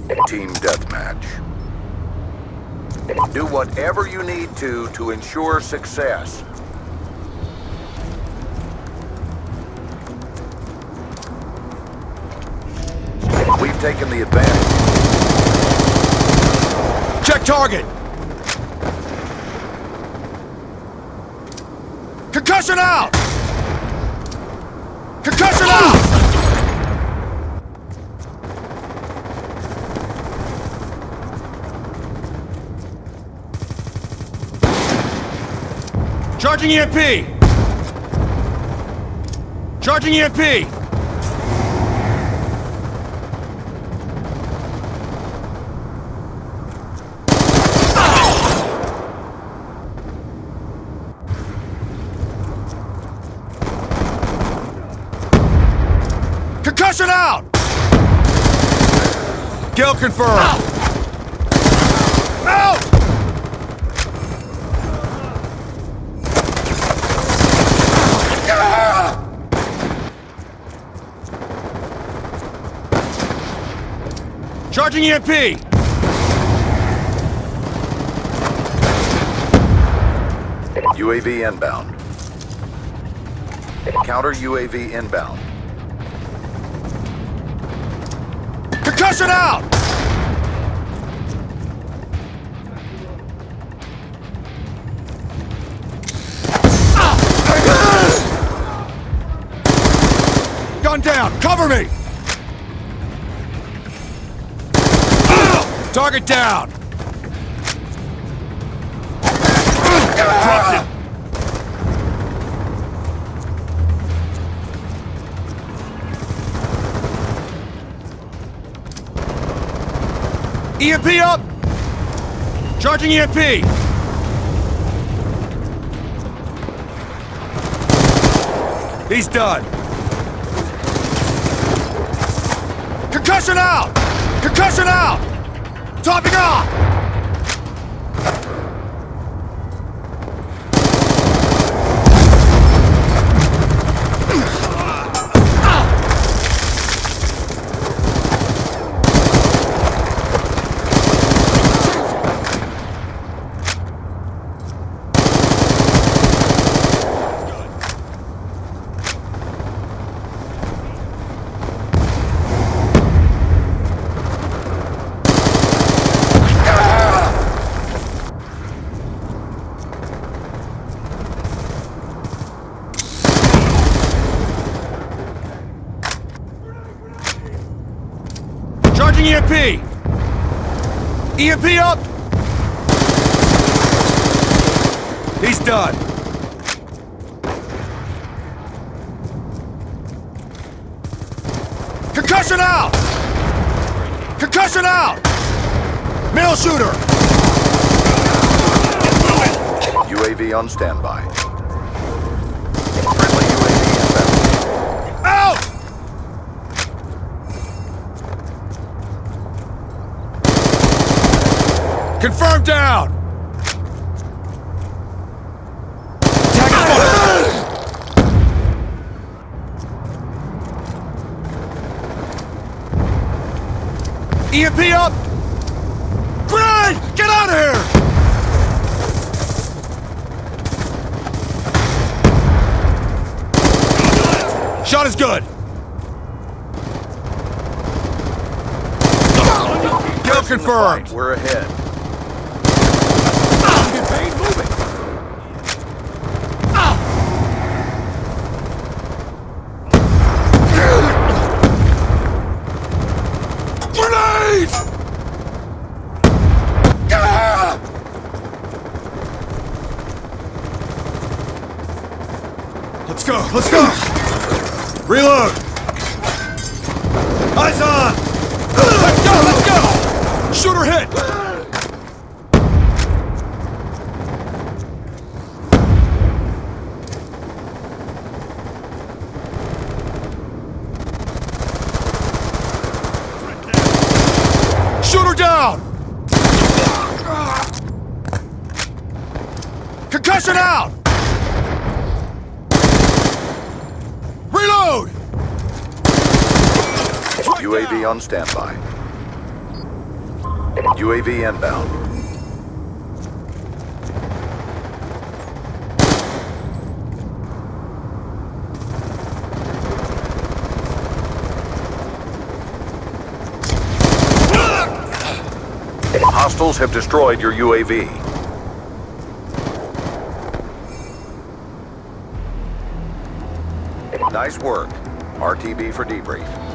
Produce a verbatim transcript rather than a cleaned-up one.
Team deathmatch. Do whatever you need to to ensure success. We've taken the advantage. Check target! Concussion out! Concussion out! Charging E M P! Charging E M P! Concussion out! Kill confirmed. Out! Out! Charging E M P! U A V inbound. Counter U A V inbound. Concussion out! Gun down! Cover me! Target down! Dropped him! E M P up! Charging E M P! He's done! Concussion out! Concussion out! Topping off! Charging E M P! E M P up! He's done. Concussion out! Concussion out! Male shooter! U A V on standby. Friendly U A V inbound. Out! Confirmed down! Attack is E M P up! Grenade! Get out of here! Shot is good! Kill confirmed! We're ahead. Let's go, let's go! Reload! Eyes on! Let's go, let's go! Shooter hit! Shooter down! Concussion out! Reload! U A V on standby. U A V inbound. Hostiles have destroyed your U A V. Nice work. R T B for debrief.